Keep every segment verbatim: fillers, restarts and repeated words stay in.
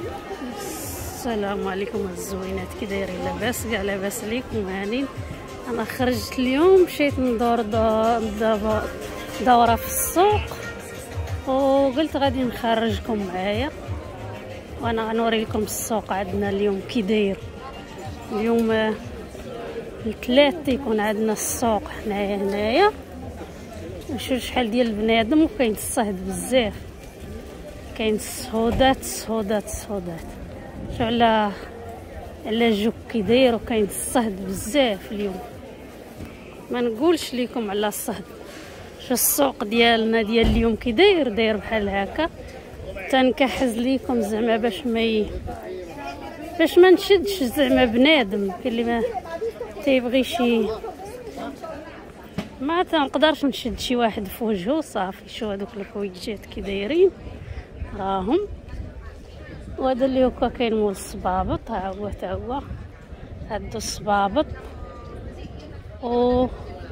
السلام عليكم الزوينات، كي دايرين؟ لاباس؟ كاع لاباس عليكم؟ هانين. انا خرجت اليوم، مشيت ندور دابا دوره في السوق وقلت غادي نخرجكم معايا وانا غنوري لكم السوق عندنا اليوم كي داير. اليوم الثلاث تيكون عندنا السوق حنايا هنايا، نشوف شحال ديال البنادم وكاين الصهد بزاف، كاين السهودات السهودات السهودات. شو على على جوك كي داير وكاين الصهد بزاف اليوم. ما نقولش لكم على الصهد. شو السوق ديالنا ديال اليوم كي داير؟ داير بحال هكا. تنكحز ليكم زعما باش ما ي... باش ما نشدش زعما بنادم اللي ما تيبغيش ما تنقدرش نشد شي واحد في وجهه صافي. شو هذوك الحويجات كي دايرين راهم. وهذا اللي هكا كاين مول الصبابط، ها هو تا هو هادو الصبابط. و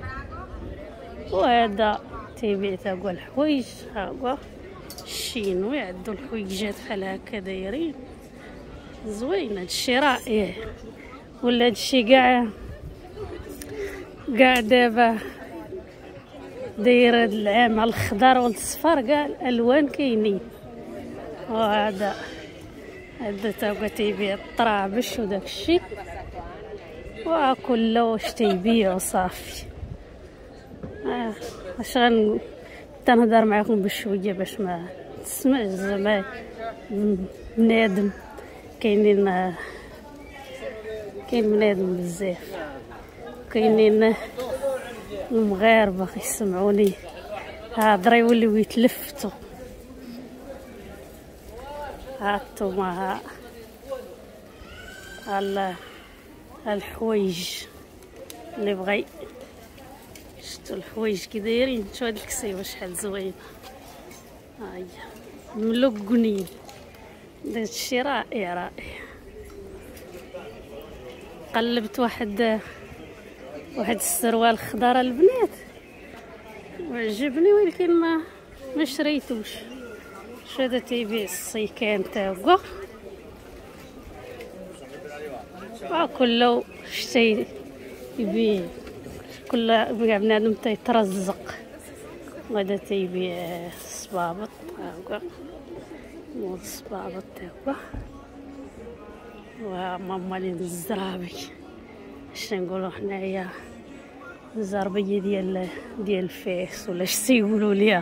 وهذا تيبيع تا هو الحوايج، ها هو الشينوي. عندو الحويجات بحال هكا دايرين زوين. هادشي رائع. ولا هادشي كاع كاع دابا داير هاد العام على الخضر والصفر، كاع الالوان كاينين. وهذا هذا تا هو تيبيع الطرابش وداك الشيء، وكل واش تيبيعوا صافي. اه واش غن تنهضر معكم بشويه باش ما تسمعش زعما بنادم. كاينين كاين بنادم بزاف، كاينين المغاربه كيسمعوني هضره يوليو يتلفتوا. هانتوما ها الحوايج اللي بغى. شفتوا الحوايج كي دايرين؟ شو هاد الكسيوه شحال زوينه، ها هي ملقنين. داكشي رائع رائع. قلبت واحد واحد السروال خضر البنات وعجبني، ولكن ما ما شريتوش. شو هذا تيبيع الصيكان تا هو. وكل شتي يبيع، كل كاع بنادم تيترزق. وهذا تيبيع الصبابط، ها هو مول الصبابط تا هو. وماما لين الزرابي، اش نقولوا حنايا الزربيه ديال ديال الفاس ولا اش تيقولوا ليها.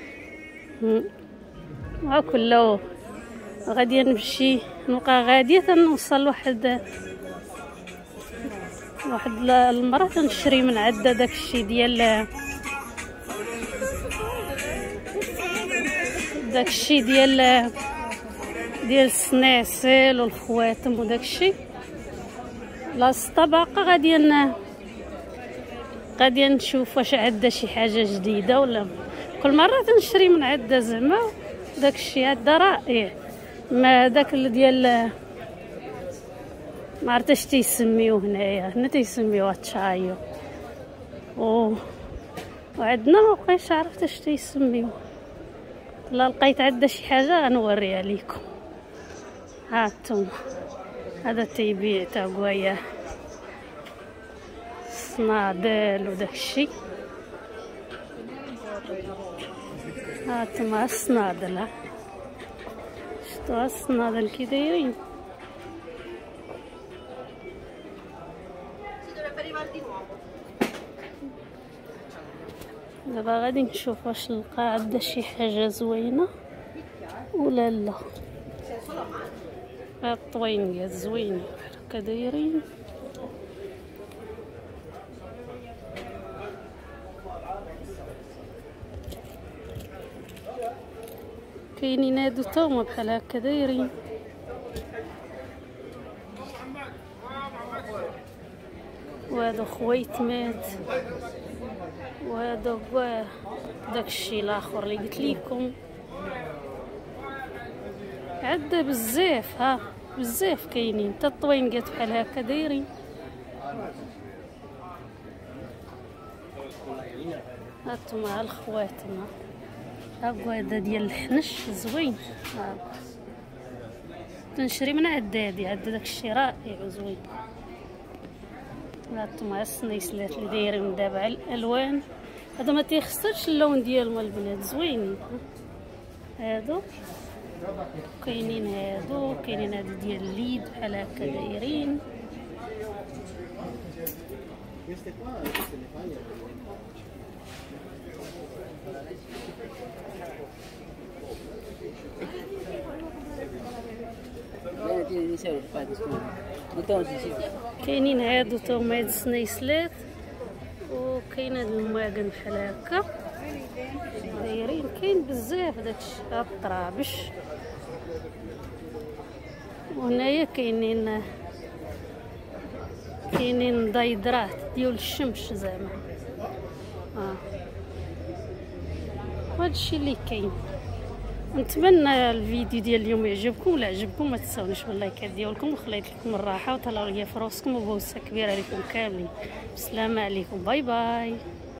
وكل غادي نمشي نبقى غاديه تنوصل واحد واحد المراه تنشري من عندها داكشي ديال داكشي ديال ديال السناسل والخواتم وداكشي. لاصتا باقا غادي ن غادي نشوف واش عندها شي حاجه جديده ولا. كل مره تنشري من عندها زعما داكشي. هذا رائع. ما داك ديال ما عرفتش تيسميوه هنايا، هنا تيسميوه تشايو. و وعندنا ما بقيتش عرفت اش تيسميوه. لا لقيت عندها شي حاجه غنوريها لكم. ها انتم هذا تيبيع تا هويا صنادل وداكشي. ها انتم الصنادل، شفتوا الصنادل كي دايرين. دابا غادي نشوف واش نلقى عندها شي حاجه زوينه ولا لا. هاد الطوينيات زوينين هكا دايرين. كاينين هادو توما بحال هكا دايرين. وهادو خويتمات. وهذا هو داكشي الاخر اللي قلت لكم. عندها بزاف، ها بزاف كاينين. حتى الطوينقات بحال هكا دايرين. هانتوما الخواتم. ها هو هذا ديال الحنش زوين. ها كنشري من عدادي عند داك الشراء زوين. هانتوما السنيسلات اللي دايرين دابا على الالوان، هذا ما تيخسرش اللون ديالهم البنات زوينين. هادو كاينين، هادو كاينين، هادو ديال اليد بحال هكا دايرين. كاينين هادو توما هاد السنيسلات، وكاين هاد الماكن بحال هكا دايرين. كاين بزاف داكشي، هاد الطرابش. وهنايا كاينين كاينين ضيدرات ديال الشمش زعما. اه هادشي اللي كاين. نتمنى الفيديو ديال اليوم يعجبكم. ولا عجبكم ما تنساونيش باللايكات ديالكم، وخليت لكم الراحه وتهلاو ليا في راسكم، وبوسه كبيره عليكم كاملين. السلام عليكم، باي باي.